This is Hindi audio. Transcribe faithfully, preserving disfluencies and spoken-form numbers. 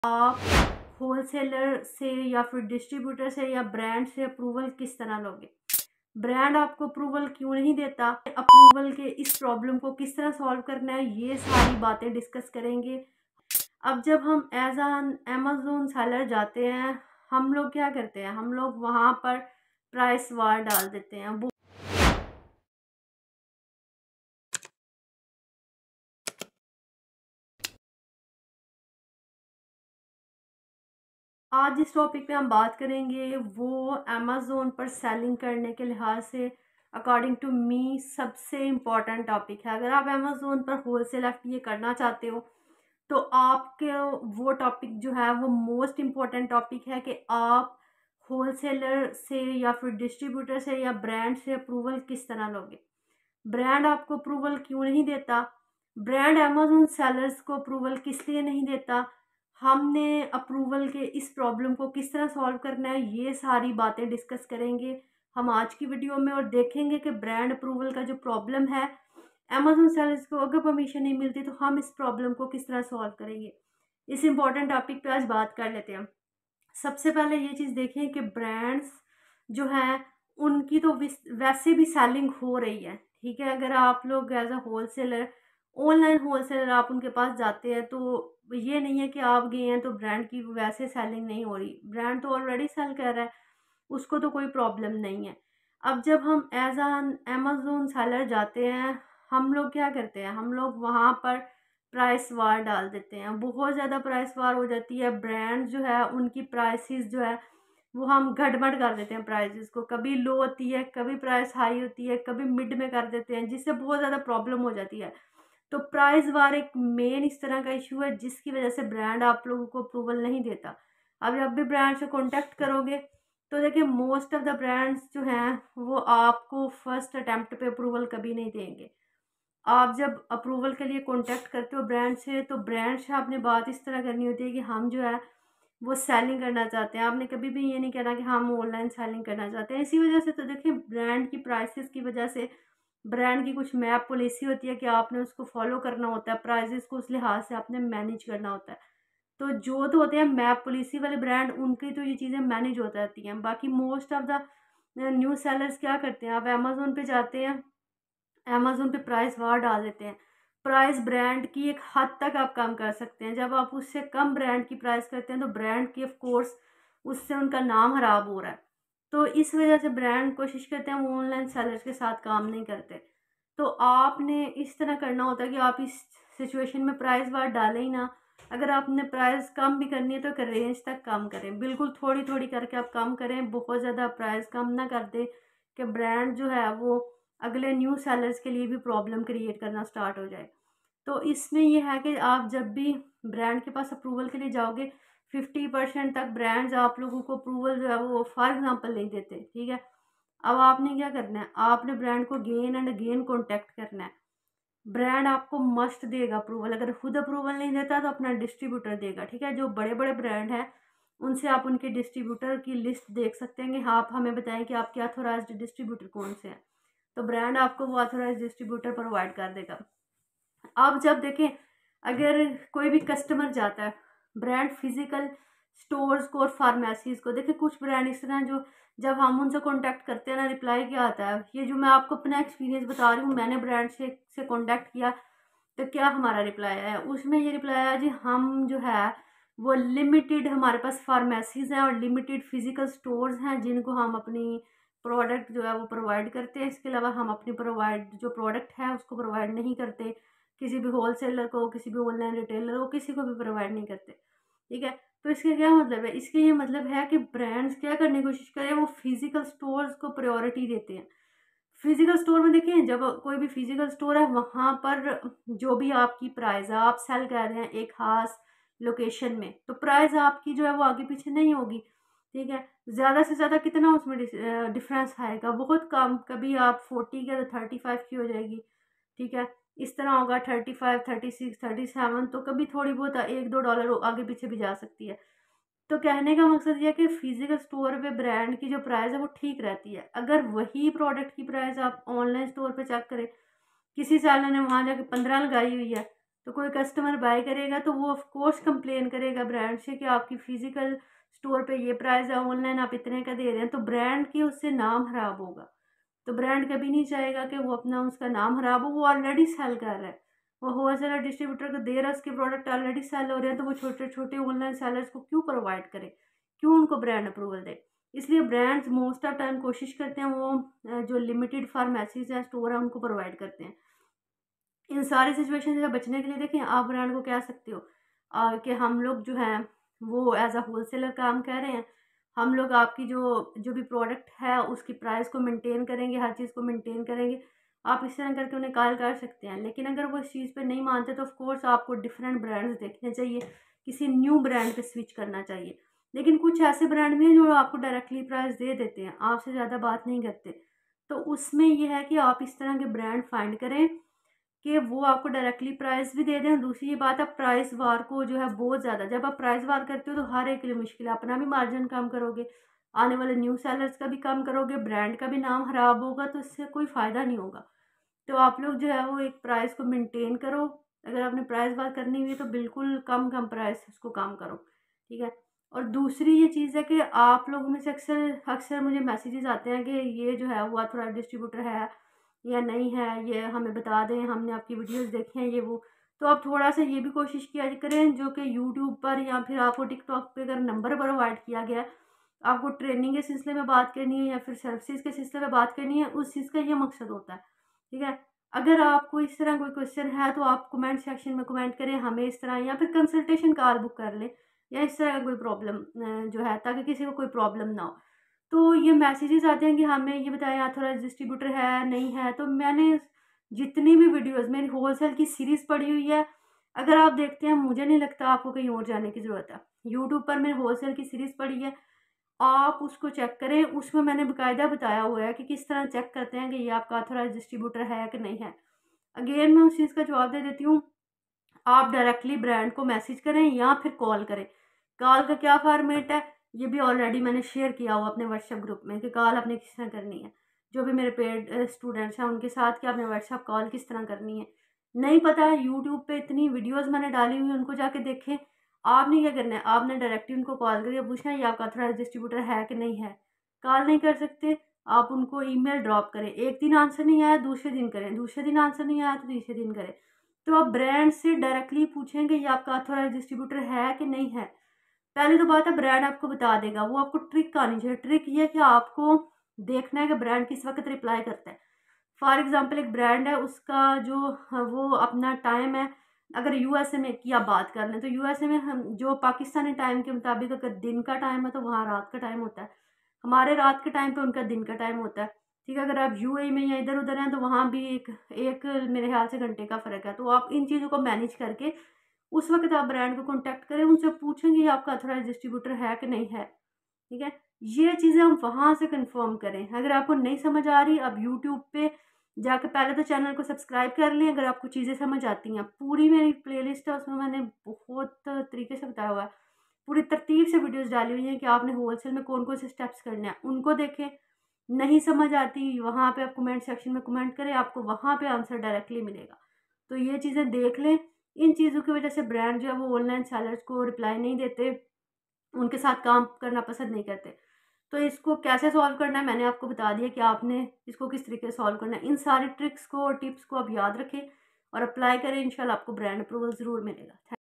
आप होलसेलर से या फिर डिस्ट्रीब्यूटर से या ब्रांड से अप्रूवल किस तरह लोगे। ब्रांड आपको अप्रूवल क्यों नहीं देता, अप्रूवल के इस प्रॉब्लम को किस तरह सॉल्व करना है, ये सारी बातें डिस्कस करेंगे। अब जब हम एज एन अमेज़न सेलर जाते हैं, हम लोग क्या करते हैं, हम लोग वहाँ पर प्राइस वार डाल देते हैं। वो आज जिस टॉपिक पे हम बात करेंगे वो अमेज़न पर सेलिंग करने के लिहाज से अकॉर्डिंग टू मी सबसे इम्पॉर्टेंट टॉपिक है। अगर आप अमेज़न पर होलसेल एफ टी ए करना चाहते हो तो आपके वो टॉपिक जो है वो मोस्ट इम्पॉर्टेंट टॉपिक है कि आप होलसेलर से या फिर डिस्ट्रीब्यूटर से या ब्रांड से अप्रूवल किस तरह लोगे। ब्रांड आपको अप्रूवल क्यों नहीं देता, ब्रांड अमेज़न सेलर्स को अप्रूवल किस लिए नहीं देता, हमने अप्रूवल के इस प्रॉब्लम को किस तरह सॉल्व करना है, ये सारी बातें डिस्कस करेंगे हम आज की वीडियो में। और देखेंगे कि ब्रांड अप्रूवल का जो प्रॉब्लम है अमेज़न सेलर्स को अगर परमिशन नहीं मिलती तो हम इस प्रॉब्लम को किस तरह सॉल्व करेंगे। इस इम्पॉर्टेंट टॉपिक पे आज बात कर लेते हैं। सबसे पहले ये चीज़ देखें कि ब्रांड्स जो हैं उनकी तो वैसे भी सेलिंग हो रही है, ठीक है। अगर आप लोग as a wholesaler, online wholesaler आप उनके पास जाते हैं तो ये नहीं है कि आप गए हैं तो ब्रांड की वैसे सेलिंग नहीं हो रही, ब्रांड तो ऑलरेडी सेल कर रहा है, उसको तो कोई प्रॉब्लम नहीं है। अब जब हम एज एन अमेज़न सेलर जाते हैं, हम लोग क्या करते हैं, हम लोग वहाँ पर प्राइस वार डाल देते हैं। बहुत ज़्यादा प्राइस वार हो जाती है। ब्रांड जो है उनकी प्राइसेस जो है वो हम गड़बड़ कर देते हैं प्राइसेस को, कभी लो होती है, कभी प्राइस हाई होती है, कभी मिड में कर देते हैं, जिससे बहुत ज़्यादा प्रॉब्लम हो जाती है। तो प्राइस वार एक मेन इस तरह का इशू है जिसकी वजह से ब्रांड आप लोगों को अप्रूवल नहीं देता। अब जब भी ब्रांड से कॉन्टैक्ट करोगे तो देखिए मोस्ट ऑफ द ब्रांड्स जो हैं वो आपको फर्स्ट अटैम्प्ट पे अप्रूवल कभी नहीं देंगे। आप जब अप्रूवल के लिए कॉन्टैक्ट करते हो ब्रांड से तो ब्रांड से आपने बात इस तरह करनी होती है कि हम जो है वो सेलिंग करना चाहते हैं। आपने कभी भी ये नहीं कहना कि हम ऑनलाइन सेलिंग करना चाहते हैं। इसी वजह से तो देखिए ब्रांड की प्राइसेस की वजह से ब्रांड की कुछ मैप पॉलिसी होती है कि आपने उसको फॉलो करना होता है, प्राइसेस को उस लिहाज से आपने मैनेज करना होता है। तो जो तो होते हैं मैप पॉलिसी वाले ब्रांड, उनकी तो ये चीज़ें मैनेज हो जाती हैं। बाकी most of the new sellers क्या करते हैं, आप अमेज़न पे जाते हैं, अमेज़न पे प्राइस वार डाल देते हैं। प्राइस ब्रांड की एक हद तक आप कम कर सकते हैं, जब आप उससे कम ब्रांड की प्राइस करते हैं तो ब्रांड की ऑफ कोर्स उससे उनका नाम खराब हो रहा है। तो इस वजह से ब्रांड कोशिश करते हैं वो ऑनलाइन सेलर्स के साथ काम नहीं करते। तो आपने इस तरह करना होता है कि आप इस सिचुएशन में प्राइस वार डालें ही ना। अगर आपने प्राइस कम भी करनी है तो एक रेंज तक कम करें, बिल्कुल थोड़ी थोड़ी करके आप कम करें, बहुत ज़्यादा प्राइस कम ना कर दें कि ब्रांड जो है वो अगले न्यू सेलर्स के लिए भी प्रॉब्लम क्रिएट करना स्टार्ट हो जाए। तो इसमें ये है कि आप जब भी ब्रांड के पास अप्रूवल के लिए जाओगे, फिफ्टी परसेंट तक ब्रांड्स आप लोगों को अप्रूवल जो है वो फॉर एग्जांपल नहीं देते, ठीक है। अब आपने क्या करना है, आपने ब्रांड को अगेन एंड अगेन कॉन्टैक्ट करना है। ब्रांड आपको मस्ट देगा अप्रूवल, अगर खुद अप्रूवल नहीं देता तो अपना डिस्ट्रीब्यूटर देगा, ठीक है। जो बड़े बड़े ब्रांड हैं उनसे आप उनके डिस्ट्रीब्यूटर की लिस्ट देख सकते हैं कि हाँ, आप हमें बताएं कि आपके ऑथोराइज्ड डिस्ट्रीब्यूटर कौन से हैं, तो ब्रांड आपको वो ऑथोराइज्ड डिस्ट्रीब्यूटर प्रोवाइड कर देगा। अब जब देखें अगर कोई भी कस्टमर जाता है ब्रांड फिजिकल स्टोर्स को और फार्मेसीज को, देखिए कुछ ब्रांड इस तरह जो जब हम उनसे कांटेक्ट करते हैं ना, रिप्लाई क्या आता है, ये जो मैं आपको अपना एक्सपीरियंस बता रही हूँ, मैंने ब्रांड से से कांटेक्ट किया तो क्या हमारा रिप्लाई आया, उसमें ये रिप्लाई आया जी हम जो है वो लिमिटेड हमारे पास फार्मेसीज हैं और लिमिटेड फिजिकल स्टोर्स हैं जिनको हम अपनी प्रोडक्ट जो है वो प्रोवाइड करते हैं। इसके अलावा हम अपनी प्रोवाइड जो प्रोडक्ट है उसको प्रोवाइड नहीं करते, किसी भी होलसेलर को, किसी भी ऑनलाइन रिटेलर को, किसी को भी प्रोवाइड नहीं करते, ठीक है। तो इसका क्या मतलब है, इसके ये मतलब है कि ब्रांड्स क्या करने की कोशिश करें, वो फिजिकल स्टोर्स को प्रायोरिटी देते हैं। फिजिकल स्टोर में देखें, जब कोई भी फिजिकल स्टोर है वहाँ पर जो भी आपकी प्राइस है, आप सेल कर रहे हैं एक खास लोकेशन में, तो प्राइस आपकी जो है वो आगे पीछे नहीं होगी, ठीक है। ज़्यादा से ज़्यादा कितना उसमें डिफरेंस आएगा, बहुत कम, कभी आप फोर्टी के तो थर्टी फाइव की हो जाएगी, ठीक है। इस तरह होगा thirty five, thirty six, thirty seven, तो कभी थोड़ी बहुत एक दो डॉलर आगे पीछे भी जा सकती है। तो कहने का मकसद ये है कि फिजिकल स्टोर पे ब्रांड की जो प्राइस है वो ठीक रहती है। अगर वही प्रोडक्ट की प्राइस आप ऑनलाइन स्टोर पे चेक करें, किसी सेलर ने वहाँ जाके पंद्रह लगाई हुई है तो कोई कस्टमर बाय करेगा तो वो ऑफ कोर्स कंप्लेन करेगा ब्रांड से कि आपकी फ़िज़िकल स्टोर पे ये प्राइस है, ऑनलाइन आप इतने का दे रहे हैं, तो ब्रांड की उससे नाम ख़राब होगा। तो ब्रांड कभी नहीं चाहेगा कि वो अपना उसका नाम ख़राब हो, वो ऑलरेडी सेल कर रहा है। वो होलसेलर डिस्ट्रीब्यूटर को दे रहा है, उसके प्रोडक्ट ऑलरेडी सेल हो रहे हैं, तो वो छोटे-छोटे ऑनलाइन सेलर्स को क्यों प्रोवाइड करे? क्यों उनको ब्रांड अप्रूवल दे? इसलिए ब्रांड्स मोस्ट ऑफ टाइम कोशिश करते हैं वो अ, जो लिमिटेड फार्मेसीज़ हैं, स्टोर हैं, उनको प्रोवाइड करते हैं। इन सारी सिचुएशन से बचने के लिए देखें, आप ब्रांड को कह सकते हो अ, कि हम लोग जो हैं वो एज अ होलसेलर काम कर रहे हैं, हम लोग आपकी जो जो भी प्रोडक्ट है उसकी प्राइस को मेंटेन करेंगे, हर चीज़ को मेंटेन करेंगे। आप इस तरह करके उन्हें कॉल कर सकते हैं, लेकिन अगर वो इस चीज़ पे नहीं मानते तो ऑफ कोर्स आपको डिफरेंट ब्रांड्स देखने चाहिए, किसी न्यू ब्रांड पे स्विच करना चाहिए। लेकिन कुछ ऐसे ब्रांड भी हैं जो आपको डायरेक्टली प्राइस दे देते हैं, आपसे ज़्यादा बात नहीं करते। तो उसमें ये है कि आप इस तरह के ब्रांड फाइंड करें कि वो आपको डायरेक्टली प्राइस भी दे दें। और दूसरी ये बात, आप प्राइस वार को जो है बहुत ज़्यादा, जब आप प्राइस वार करते हो तो हर एक के लिए मुश्किल है, अपना भी मार्जिन कम करोगे, आने वाले न्यू सेलर्स का भी कम करोगे, ब्रांड का भी नाम खराब होगा, तो इससे कोई फ़ायदा नहीं होगा। तो आप लोग जो है वो एक प्राइस को मेंटेन करो। अगर आपने प्राइस वार करनी हुई है तो बिल्कुल कम कम प्राइस उसको कम करो, ठीक है। और दूसरी ये चीज़ है कि आप लोगों में से अक्सर अक्सर मुझे मैसेजेस आते हैं कि ये जो है वो ऑथराइज्ड डिस्ट्रीब्यूटर है या नहीं है, ये हमें बता दें, हमने आपकी वीडियोस देखी हैं, ये वो। तो आप थोड़ा-सा ये भी कोशिश किया करें, जो कि यूट्यूब पर या फिर आपको टिकटॉक पे अगर नंबर प्रोवाइड किया गया है, आपको ट्रेनिंग के सिलसिले में बात करनी है या फिर सर्विसेज़ के सिलसिले में बात करनी है, उस चीज़ का ये मकसद होता है, ठीक है। अगर आपको इस तरह कोई क्वेश्चन है तो आप कमेंट सेक्शन में कमेंट करें हमें इस तरह, या फिर कंसल्टेशन कॉल बुक कर लें, या इस तरह का कोई प्रॉब्लम अ, जो है, ताकि किसी को कोई प्रॉब्लम ना हो। तो ये मैसेजेस आते हैं कि हमें ये बताएं ऑथराइज्ड डिस्ट्रीब्यूटर है नहीं है, तो मैंने जितनी भी वीडियोस, मेरी होलसेल की सीरीज़ पड़ी हुई है, अगर आप देखते हैं मुझे नहीं लगता आपको कहीं और जाने की ज़रूरत है। यूट्यूब पर मेरी होलसेल की सीरीज़ पड़ी है, आप उसको चेक करें, उसमें मैंने बाकायदा बताया हुआ है कि किस तरह चेक करते हैं कि ये आपका ऑथराइज्ड डिस्ट्रीब्यूटर है कि नहीं है। अगेन मैं उस चीज़ का जवाब दे देती हूँ, आप डायरेक्टली ब्रांड को मैसेज करें या फिर कॉल करें। कॉल का क्या फॉर्मेट है, ये भी ऑलरेडी मैंने शेयर किया हुआ अपने व्हाट्सएप ग्रुप में कि कॉल आपने किस तरह करनी है। जो भी मेरे पेड स्टूडेंट्स हैं उनके साथ कि आपने व्हाट्सएप कॉल किस तरह करनी है। नहीं पता, यूट्यूब पे इतनी वीडियोस मैंने डाली हुई हैं, उनको जाके देखें। आपने क्या करना है, आपने डायरेक्टली उनको कॉल करके पूछना है ये आपका ऑथराइज्ड डिस्ट्रीब्यूटर है कि नहीं है। कॉल नहीं कर सकते, आप उनको ईमेल ड्रॉप करें। एक दिन आंसर नहीं आया दूसरे दिन करें, दूसरे दिन आंसर नहीं आया तो तीसरे दिन करें। तो आप ब्रांड से डायरेक्टली पूछेंगे ये आपका ऑथराइज्ड डिस्ट्रीब्यूटर है कि नहीं है। पहली तो बात है, ब्रांड आपको बता देगा, वो आपको ट्रिक आनी चाहिए। ट्रिक ये है कि आपको देखना है कि ब्रांड किस वक्त रिप्लाई करता है। फॉर एग्जांपल एक ब्रांड है, उसका जो वो अपना टाइम है, अगर यूएसए में की आप बात कर लें तो यूएसए में हम जो पाकिस्तानी टाइम के मुताबिक अगर दिन का टाइम है तो वहाँ रात का टाइम होता है, हमारे रात के टाइम पे उनका दिन का टाइम होता है, ठीक है। अगर आप यूएई में या इधर उधर हैं तो वहाँ भी एक एक मेरे ख्याल से घंटे का फ़र्क है। तो आप इन चीज़ों को मैनेज करके उस वक्त आप ब्रांड को कॉन्टैक्ट करें, उनसे पूछेंगे ये आपका ऑथराइज्ड डिस्ट्रीब्यूटर है कि नहीं है, ठीक है। ये चीज़ें हम वहाँ से कंफर्म करें। अगर आपको नहीं समझ आ रही, आप यूट्यूब पे जाके पहले तो चैनल को सब्सक्राइब कर लें। अगर आपको चीज़ें समझ आती हैं, पूरी मेरी प्लेलिस्ट है, उसमें मैंने बहुत तरीके से बताया हुआ है, पूरी तरतीब से वीडियोस डाली हुई हैं कि आपने होलसेल में कौन कौन से स्टेप्स करने हैं, उनको देखें। नहीं समझ आती, वहाँ पे आप कमेंट सेक्शन में कमेंट करें, आपको वहाँ पे आंसर डायरेक्टली मिलेगा। तो ये चीज़ें देख लें। इन चीज़ों की वजह से ब्रांड जो है वो ऑनलाइन सेलर्स को रिप्लाई नहीं देते, उनके साथ काम करना पसंद नहीं करते। तो इसको कैसे सॉल्व करना है मैंने आपको बता दिया कि आपने इसको किस तरीके से सॉल्व करना है। इन सारी ट्रिक्स को और टिप्स को आप याद रखें और अप्लाई करें, इंशाल्लाह आपको ब्रांड अप्रूवल ज़रूर मिलेगा।